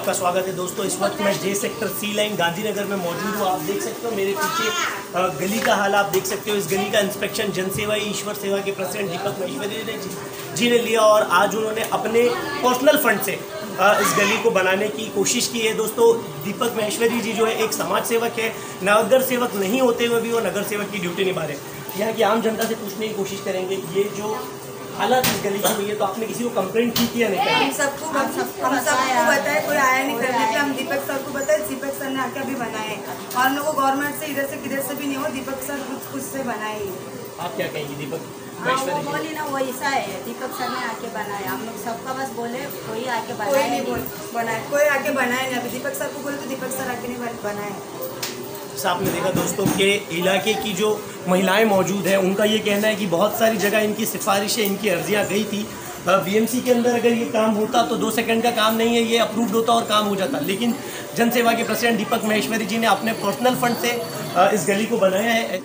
आपका स्वागत है दोस्तों। इस वक्त मैं J sector C line Gandhinagar में मौजूद हूँ। आप देख सकते हो मेरे पीछे गली का हाल आप देख सकते हो। इस गली का इंस्पेक्शन जनसेवा ईश्वर सेवा के प्रेसिडेंट दीपक महेश्वरी जी ने लिया और आज उन्होंने अपने पर्सनल फंड से इस गली को बनाने की कोशिश की है। दोस्तों, दीपक महेश्वरी जी जो है एक समाज सेवक है, नगर सेवक नहीं होते हुए भी वो नगर सेवक की ड्यूटी निभा रहे हैं। यहाँ की आम जनता से पूछने की कोशिश करेंगे ये जो हालात इस गली की हुई है, तो आपने किसी को कंप्लेंट की थी या नहीं? हम सबको बताया, कोई आया नहीं करने के। हम दीपक सर को बताए, दीपक सर ने आके अभी बनाए और हम लोग को गवर्नमेंट से इधर से किधर से भी नहीं हो, दीपक सर खुद से बनाए। आप क्या कहेंगे दीपक? वो बोली ना वो ऐसा है, दीपक सर ने आके बनाया। हम लोग सबका बस बोले कोई आके बनाए, कोई आके बनाए नहीं। अभी दीपक सर को बोले तो दीपक सर आके नहीं बनाए। जैसा आपने देखा दोस्तों के इलाके की जो महिलाएं मौजूद हैं, उनका ये कहना है कि बहुत सारी जगह इनकी सिफारिशें, इनकी अर्जियां गई थी बीएमसी के अंदर। अगर ये काम होता तो 2 सेकंड का काम नहीं है, ये अप्रूव्ड होता और काम हो जाता। लेकिन जनसेवा के प्रेसिडेंट दीपक महेश्वरी जी ने अपने पर्सनल फंड से इस गली को बनाया है।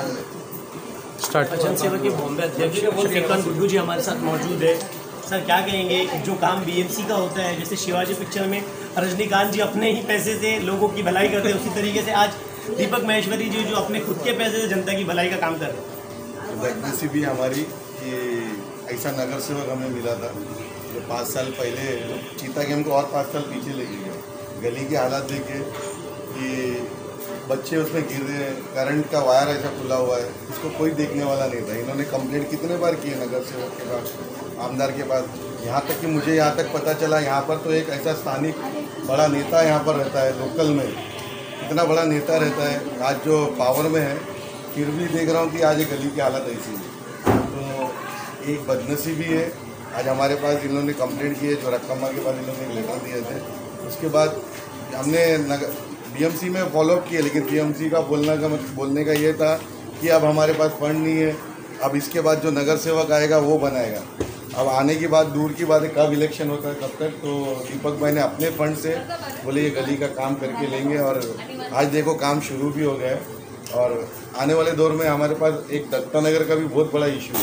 जनसेवा के बॉम्बे अध्यक्ष शफीकान गुड्डू जी हमारे साथ मौजूद है। सर, क्या कहेंगे, जो काम बीएमसी का होता है, जैसे शिवाजी पिक्चर में रजनीकांत जी अपने ही पैसे से लोगों की भलाई करते हैं, उसी तरीके से आज दीपक महेश्वरी जी जो अपने खुद के पैसे से जनता की भलाई का काम कर रहे हैं। वैकेंसी भी हमारी कि ऐसा नगर सेवक हमें मिला था जो 5 साल पहले चीता गेम को और 5 साल पीछे लेके गए। गली के हालात देखे कि बच्चे उसमें गिर रहे हैं, करंट का वायर ऐसा खुला हुआ है, इसको कोई देखने वाला नहीं था। इन्होंने कंप्लेंट कितने बार की है नगर सेवक के पास, आमदार के पास, यहाँ तक कि मुझे यहाँ तक पता चला यहाँ पर तो एक ऐसा स्थानिक बड़ा नेता यहाँ पर रहता है, लोकल में इतना बड़ा नेता रहता है आज जो पावर में है, फिर भी देख रहा हूँ कि आज ये गली की हालत ऐसी है। तो एक बदनसीबी है। आज हमारे पास इन्होंने कंप्लेंट की है, जो रकम्मा के बाद इन्होंने लेटर दिए थे, उसके बाद हमने बीएमसी में फॉलोअप किया। लेकिन बीएमसी का बोलने का ये था कि अब हमारे पास फंड नहीं है, अब इसके बाद जो नगर सेवक आएगा वो बनाएगा। अब आने की बात दूर की बात है, कब इलेक्शन होता है कब तक। तो दीपक भाई ने अपने फंड से बोले ये गली का काम करके लेंगे और आज देखो काम शुरू भी हो गया है। और आने वाले दौर में हमारे पास एक दत्ता नगर का भी बहुत बड़ा इशू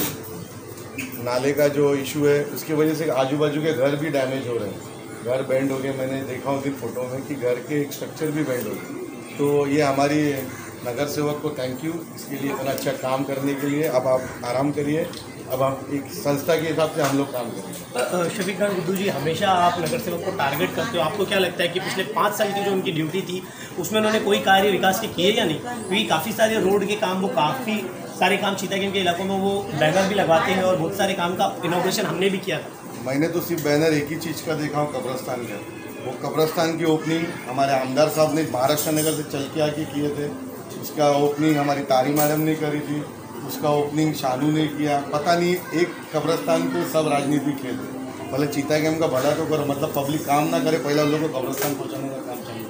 है, नाले का जो इशू है, उसकी वजह से आजू बाजू के घर भी डैमेज हो रहे हैं, घर बैंड हो गए। मैंने देखा उस दिन फोटो में कि घर के एक स्ट्रक्चर भी बैंड हो गए। तो ये हमारी नगर सेवक को थैंक यू इसके लिए, इतना अच्छा काम करने के लिए। अब आप आराम करिए, अब हम एक संस्था के हिसाब से हम लोग काम करेंगे। शफीकान गुड्डू जी, हमेशा आप नगर सेवक को टारगेट करते हो, आपको क्या लगता है कि पिछले 5 साल की जो उनकी ड्यूटी थी उसमें उन्होंने कोई कार्य विकास के किए या नहीं? क्योंकि काफ़ी सारे रोड के काम, वो काफ़ी सारे काम चीता गेम के इलाकों में वो बैनर भी लगाते हैं और बहुत सारे काम का इनॉग्रेशन हमने भी किया था। मैंने तो सिर्फ बैनर एक ही चीज़ का देखा हूँ, कब्रस्तान का। वो कब्रस्तान की ओपनिंग हमारे आमदार साहब ने महाराष्ट्र नगर से चल के आके किए थे। उसका ओपनिंग हमारी तारी मैडम ने करी थी, उसका ओपनिंग शानू ने किया। पता नहीं एक कब्रस्तान पे सब राजनीति खेल रहे। भले चीता गेम का भला तो करो, मतलब पब्लिक काम ना करे, पहले लोगों को कब्रस्तान पहुँचाने का काम चाहिए।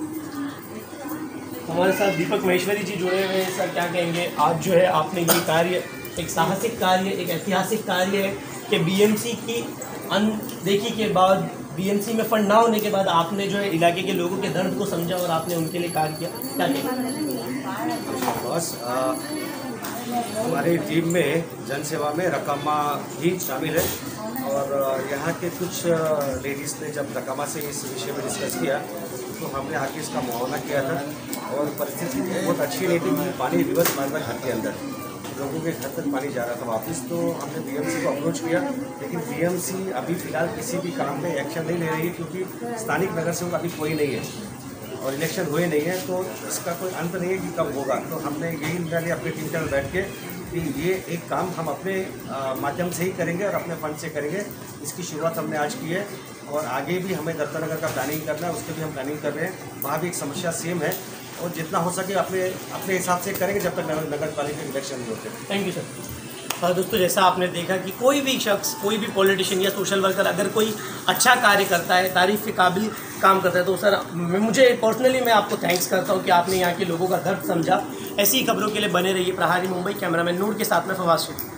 हमारे साथ दीपक महेश्वरी जी जुड़े हुए हैं। सर, क्या कहेंगे, आज जो है आपने ये कार्य, एक साहसिक कार्य, एक ऐतिहासिक कार्य है कि बीएमसी की अनदेखी के बाद, बीएमसी में फंड ना होने के बाद आपने जो है इलाके के लोगों के दर्द को समझा और आपने उनके लिए कार्य किया। क्या कहेंगे? बस हमारी टीम में जनसेवा में रकम्मा ही शामिल है और यहाँ के कुछ लेडीज़ ने जब रकम्मा से इस विषय में डिस्कस किया तो हमने आके इसका मुआवना किया था और परिस्थिति बहुत अच्छी नहीं थी। पानी रिवर्स मार रहा घर के अंदर, लोगों के घर तक पानी जा रहा था वापस। तो हमने बीएमसी को अप्रोच किया, लेकिन बीएमसी अभी फ़िलहाल किसी भी काम में एक्शन नहीं ले रही है क्योंकि स्थानिक नगर सेवक अभी कोई नहीं है और इलेक्शन हुए नहीं है, तो इसका कोई अंत नहीं है कि कब होगा। तो हमने यही निर्णय लिया अपनी टीम के अंदर बैठ के कि ये एक काम हम अपने माध्यम से ही करेंगे और अपने फंड से करेंगे। इसकी शुरुआत हमने आज की है और आगे भी हमें दत्ता नगर का प्लानिंग करना है, उसके भी हम प्लानिंग कर रहे हैं। वहाँ भी एक समस्या सेम है और जितना हो सके अपने हिसाब से करेंगे जब तक नगर पालिका इलेक्शन नहीं होते। Thank you sir. दोस्तों, जैसा आपने देखा कि कोई भी शख्स, कोई भी पॉलिटिशियन या सोशल वर्कर अगर कोई अच्छा कार्य करता है, तारीफ के काबिल काम करता है, तो सर मुझे पर्सनली मैं आपको थैंक्स करता हूं कि आपने यहाँ के लोगों का दर्द समझा। ऐसी ही खबरों के लिए बने रहिए प्रहारी मुंबई। कैमरामैन नूर के साथ में फवाद शेख।